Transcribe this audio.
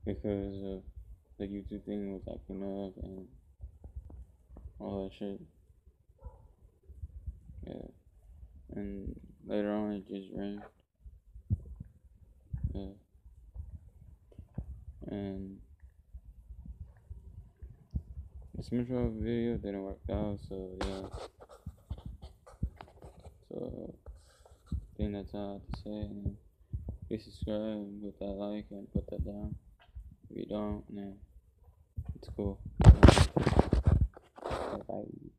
because the YouTube thing was acting up and all that shit. Yeah, and later on it just rained. Yeah, and the SpongeBob video didn't work out, so yeah. So I think that's all I have to say. And please subscribe, put that like, and put that down. If you don't, then it's cool. Bye.